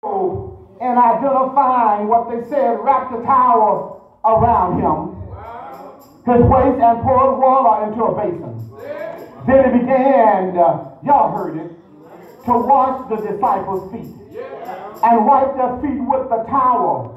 in identifying what they said, wrapped a towel around him, his waist, and poured water into a basin. Then he began, y'all heard it, to wash the disciples' feet and wipe their feet with the towel.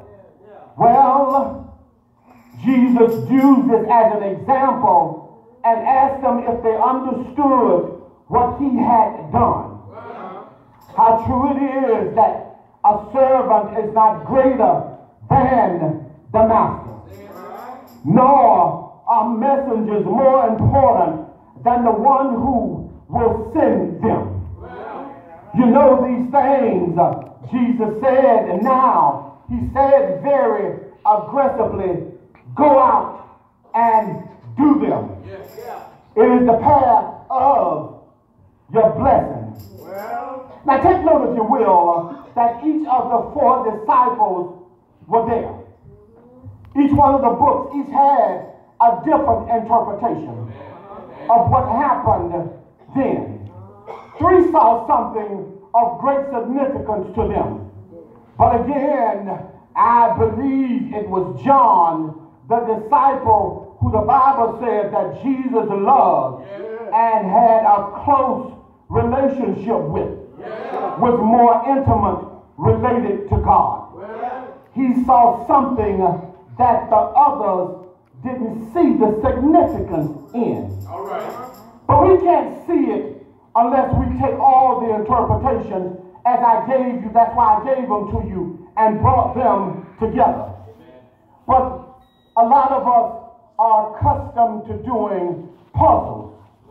Well, Jesus used it as an example and asked them if they understood what he had done. How true it is that a servant is not greater than the master, nor are messengers more important than the one who will send them. You know these things Jesus said, and now he said very aggressively, go out and do them. It is the path of your blessing. Now take note, if you will, that each of the 4 disciples were there. Each one of the books, each had a different interpretation of what happened then. 3 saw something of great significance to them. But again, I believe it was John, the disciple who the Bible said that Jesus loved and had a close relationship with, was more intimate related to God. He saw something that the others didn't see the significance in. But we can't see it unless we take all the interpretations as I gave you. That's why I gave them to you and brought them together. But a lot of us are accustomed to doing puzzles.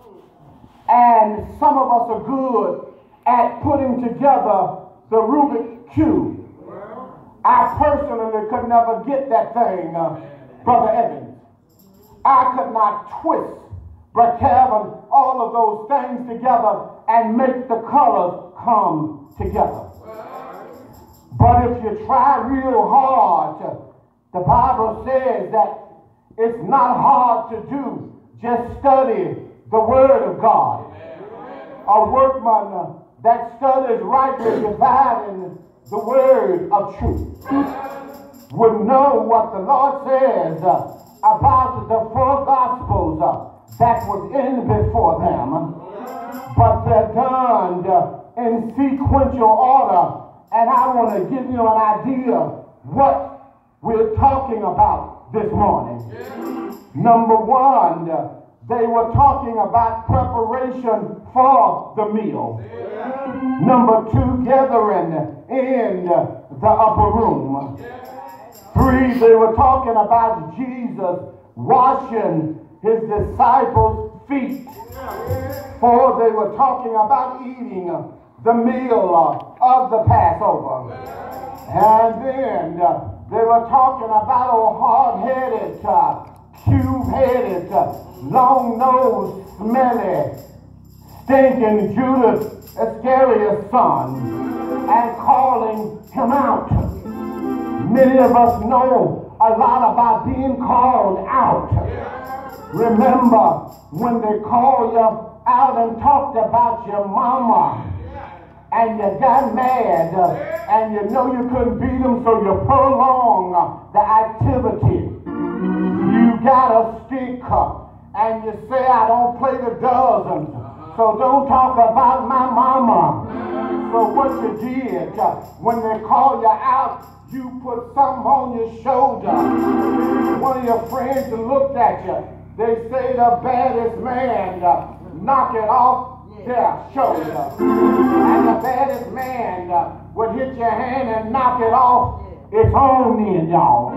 And some of us are good at putting together the Rubik's Cube. I personally could never get that thing, Brother Evans. I could not twist, Brother Kevin, all of those things together and make the colors come together. But if you try real hard, the Bible says that it's not hard to do. Just study the Word of God. A workman that studies rightly dividing the word of truth would know what the Lord says about the 4 gospels that was in before them, but they're done in sequential order. And I want to give you an idea what we're talking about this morning. Number 1, they were talking about preparation for the meal. Number 2, gathering in the upper room. 3, they were talking about Jesus washing his disciples' feet. 4, they were talking about eating the meal of the Passover. And then they were talking about a hard-headed, cube-headed, long-nosed, smelly, stinking Judas Iscariot's son, and calling him out. Many of us know a lot about being called out. Remember when they called you out and talked about your mama, and you got mad, and you know you couldn't beat them, so you prolong the activity. You got a stick, and you say, I don't play the dozens, so don't talk about my mama. So what you did, when they call you out, you put something on your shoulder. One of your friends looked at you. They say the baddest man, knock it off their shoulder. And the baddest man would hit your hand and knock it off. It's on then, y'all.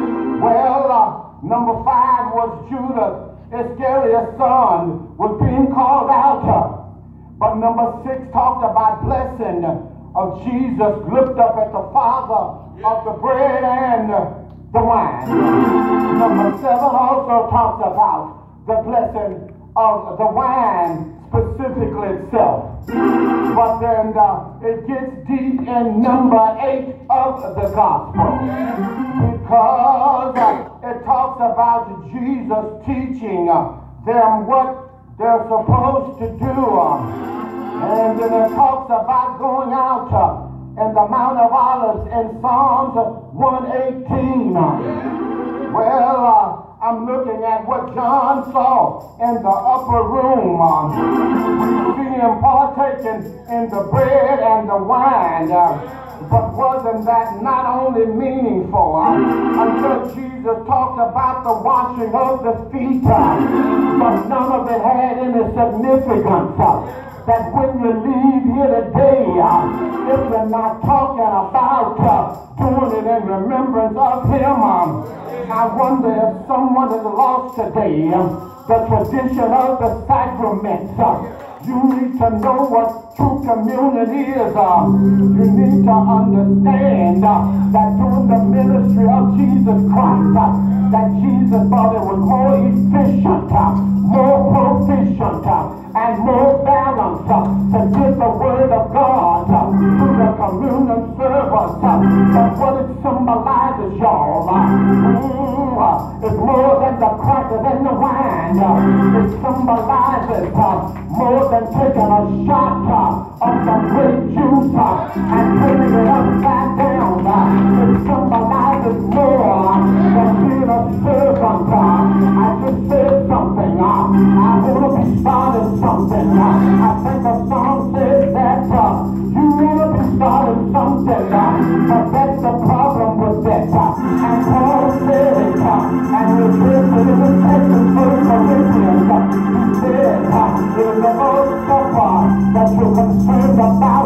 Well, number 5 was Judas Iscariot's son was being called out. But number 6 talked about blessing of Jesus, looked up at the Father of the bread and the wine. Number 7 also talks about the blessing of the wine specifically itself. But then it gets deep in number 8 of the gospel, because it talks about Jesus teaching them what they're supposed to do. And then it talks about going out in the Mount of Olives in Psalms 118. Well, I'm looking at what John saw in the upper room. We see him partaking in the bread and the wine. But wasn't that not only meaningful until Jesus talked about the washing of the feet, but none of it had any significance. That when you leave here today, if you're not talking about doing it in remembrance of him, I wonder if someone is lost today the tradition of the sacraments. You need to know what true communion is. You need to understand that through the ministry of Jesus Christ, that Jesus thought it was more efficient, more proficient, and more balanced to give the word of God through the communion service. But what it symbolizes, y'all, is more than the crackers and the wine. It symbolizes more than taking a shot of some grape juice and turning it upside down. It symbolizes more than being a servant. I just said something. I want to be starting something. I think a song says that you want to be starting something, but that's the problem with that. And Paul said it, and he said it in the second verse of Corinthians. He said it is the Lord's Supper that you're concerned about.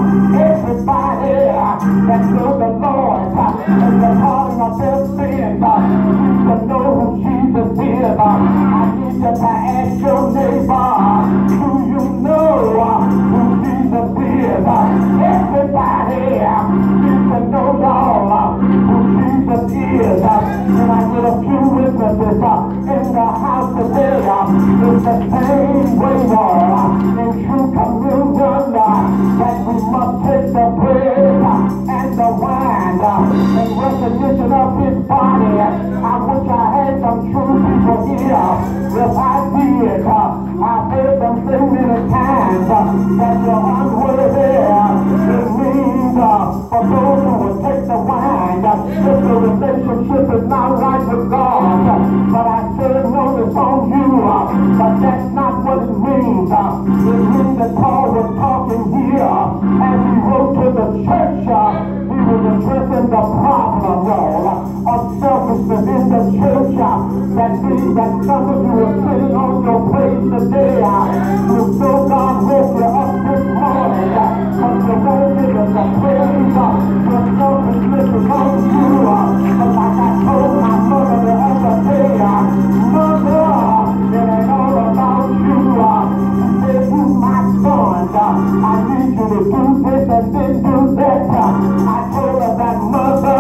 Everybody that knows the Lord and the pardon of their sins needs to know who Jesus is. I need you to ask your neighbor, do you know who Jesus is? Everybody needs to know, y'all, who Jesus is. And I get a few witnesses in the house today. It's the same way, in true communion, that we must take the bread and the wine in recognition of his body. I wish I had some true people here. If I did, I've heard them say many times that you're unworthy. It means for those who will take the wine, if the relationship is not right with God. But I said notice on you, but that's not what it means. It means that Paul was talking here as he wrote to the church. He was addressing the problem, y'all, of selfishness in the church. That means that some of you are sitting on your place today. You know God woke you up this morning, but you won't give us a praise. Your selfishness is on you. But like I told my mother the other day, Mother, it ain't all about you. She said, you my son, I need you to do this and then do that. I told her that, Mother,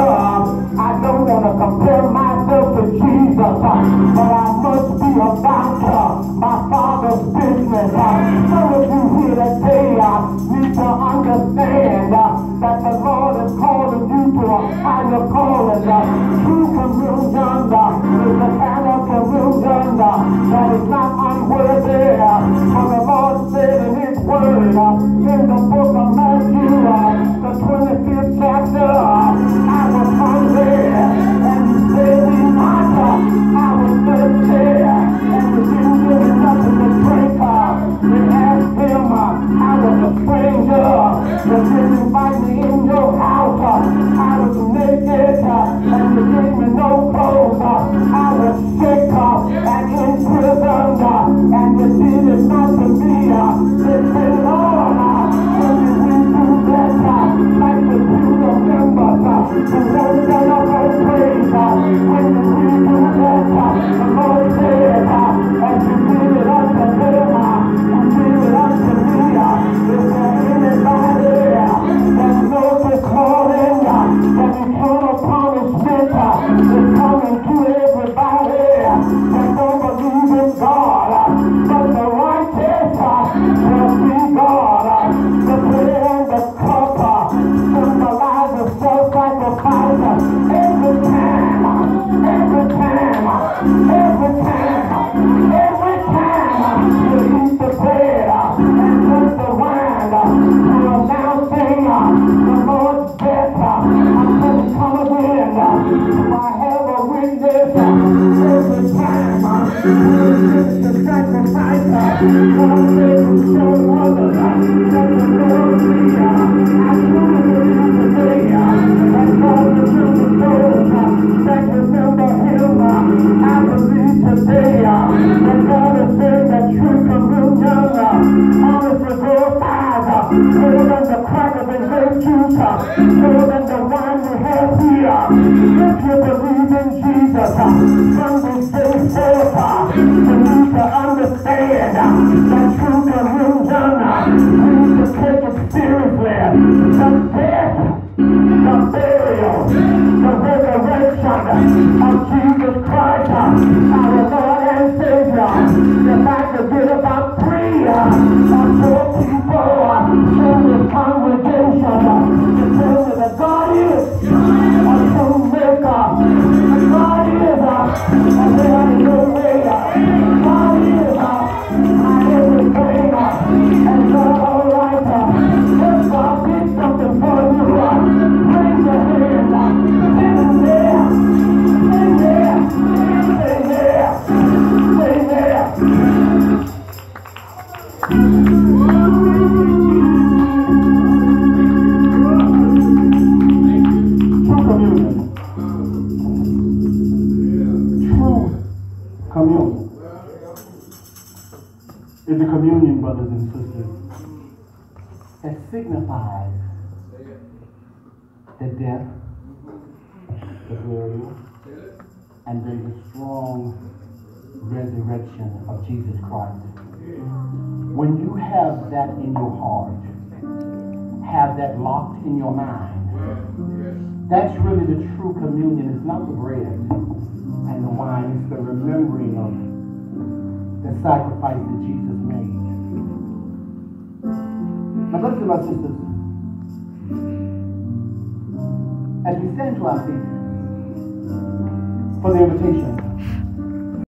I don't want to compare myself to Jesus, but I must be about my Father's business. Some of you here today need to understand that the Lord is calling you to a higher calling. True communion is a kind of communion that is not unworthy. For the Lord said in his word in the book of Matthew, the 25th chapter, I was hungry and you said me not. I was thirsty and you didn't give me nothing to drink. You asked him, I was a stranger. You didn't invite me in your house. I was naked and you gave me no clothes. I was sick and in prison and you did it not to me. They said, Lord, I I'm going to come again. I have a witness every time. The sacrifice. I'm able to show others that the Lord is. I truly believe today that God remembers those that remember Him. I believe today that God is saying that true communion honestly glorifies more than the crackers and grape juice, more than the wine we have here. If you believe in Jesus, from this day forth, you need to understand that true communion, we need to take it seriously. The death, the burial, the resurrection of Jesus Christ, our Lord and Savior. If I could get about 3 or 4 people in this congregation to tell me that God is a true maker, God is a man in your way, God is my everything, and God alright. If God did something for you, raise your hand, in there, in there, in there, in there. True communion. True communion is a communion, brothers and sisters, that signifies the death, the burial, and then the strong resurrection of Jesus Christ. When you have that in your heart, have that locked in your mind, that's really the true communion. It's not the bread and the wine, it's the remembering of the sacrifice that Jesus made. Now, brothers and my sisters, as we stand to our feet for the invitation,